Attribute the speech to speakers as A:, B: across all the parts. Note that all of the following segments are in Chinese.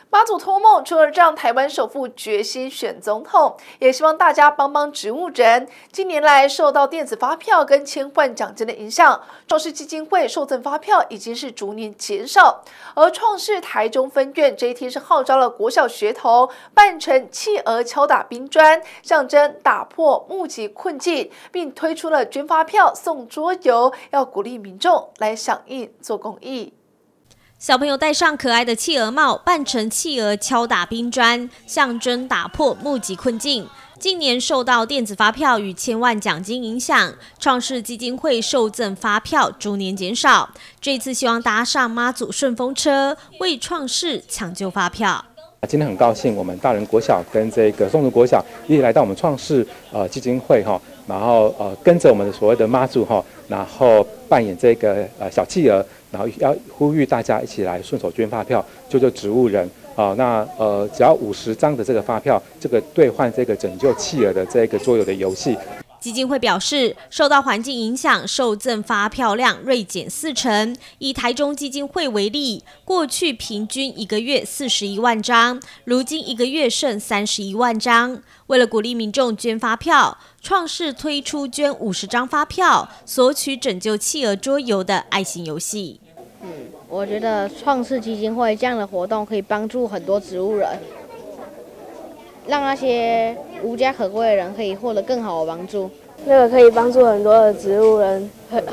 A: 马祖托梦除了让台湾首富决心选总统，也希望大家帮帮植物人。近年来受到电子发票跟千万奖金的影响，创世基金会受赠发票已经是逐年减少。而创世台中分院这一天是号召了国小学童扮成企鹅敲打冰砖，象征打破募集困境，并推出了捐发票送桌游，要鼓励民众来响应做公益。
B: 小朋友戴上可爱的企鹅帽，扮成企鹅敲打冰砖，象征打破募集困境。近年受到电子发票与千万奖金影响，创世基金会受赠发票逐年减少。这次希望搭上妈祖顺风车，为创世抢救发票。
C: 今天很高兴，我们大人国小跟这个松竹国小一起来到我们创世基金会哈，然后跟着我们的所谓的妈祖哈，然后扮演这个小企鹅，然后要呼吁大家一起来顺手捐发票，救救植物人啊。那只要50张的这个发票，这个兑换这个拯救企鹅的这个桌游的游戏。
B: 基金会表示，受到环境影响，受赠发票量锐减40%。以台中基金会为例，过去平均1个月41万张，如今1个月剩31万张。为了鼓励民众捐发票，创世推出捐50张发票，索取拯救企鹅桌游的爱心游戏。
D: 我觉得创世基金会这样的活动可以帮助很多植物人。让那些无家可归的人可以获得更好的帮助。
E: 那个可以帮助很多的植物人，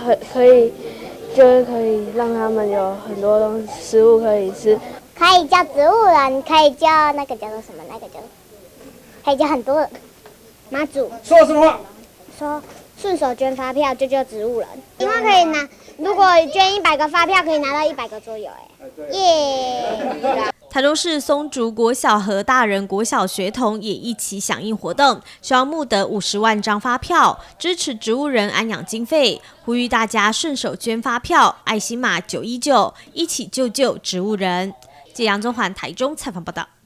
E: 就是可以让他们有很多食物可以吃。
F: 可以叫植物人，可以叫那个叫做什么？可以叫很多人。妈祖
G: 说什么话？
F: 说顺手捐发票就救植物人，因为可以拿，如果捐100个发票，可以拿到100个桌游，耶！
B: 台中市松竹国小和大人国小学童也一起响应活动，希望募得50万张发票，支持植物人安养经费，呼吁大家顺手捐发票，爱心码919，一起救救植物人。记者杨宗环台中采访报道。